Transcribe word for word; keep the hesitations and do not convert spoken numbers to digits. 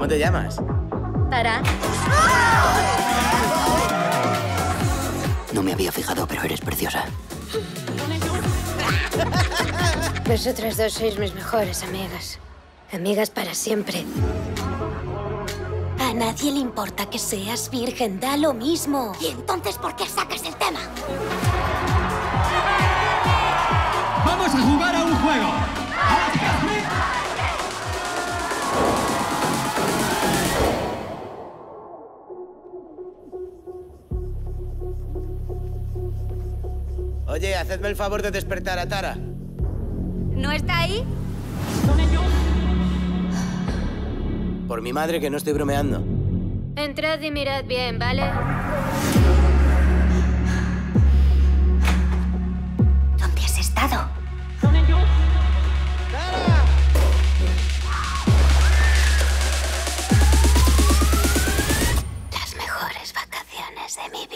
¿Cómo te llamas? Tara. No me había fijado, pero eres preciosa. Vosotras dos sois mis mejores amigas. Amigas para siempre. A nadie le importa que seas virgen, da lo mismo. ¿Y entonces por qué sacas el tema? ¡Vamos a jugar a un juego! Oye, hacedme el favor de despertar a Tara. ¿No está ahí? Por mi madre, que no estoy bromeando. Entrad y mirad bien, ¿vale? ¿Dónde has estado? Las mejores vacaciones de mi vida.